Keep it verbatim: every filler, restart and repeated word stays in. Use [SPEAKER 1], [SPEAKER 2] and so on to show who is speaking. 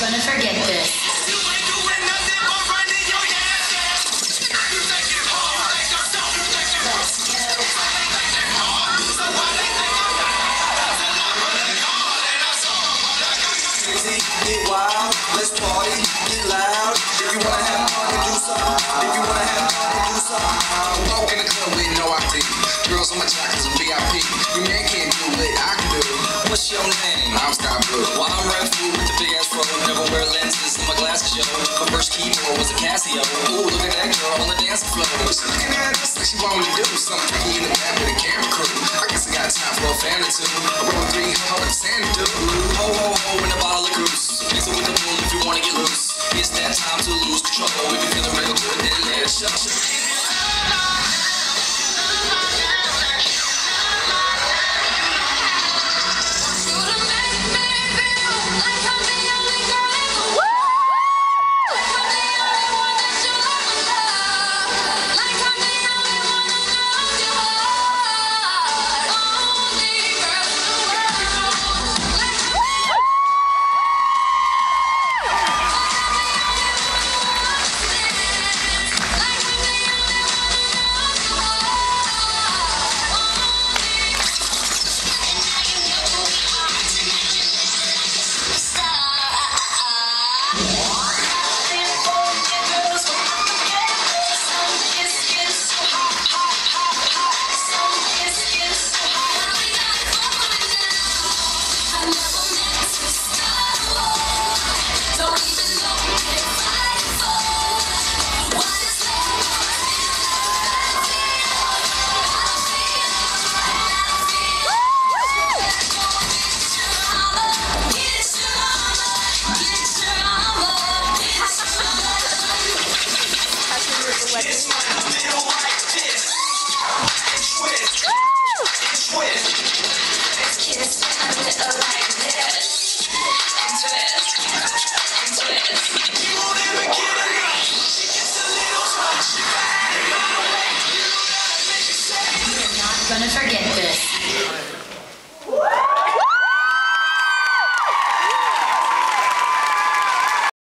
[SPEAKER 1] gonna forget this.
[SPEAKER 2] Get wild, let's party, get loud. If you wanna have fun, do something. If you wanna have fun, do something.
[SPEAKER 3] Walk in the club with no I D. Girls on my jackets and V I P. Your man can't do what I can do. What's your name? I'm Sky Blue. While I'm red food with the big ass fro, never wear lenses in my glasses, yo. My first keyboard was a Casio. Ooh, look at that girl on the dancing floor. She looking at us like she wanted to do something freaky in the back with a camera crew. I guess I got time for a fan or two. I roll three hundred sand dude. Ho ho ho in a bottle of goose. Mix it with the bull if you wanna get loose. It's that time to lose control. If you feeling real good, then let it show.
[SPEAKER 1] Gonna forget this.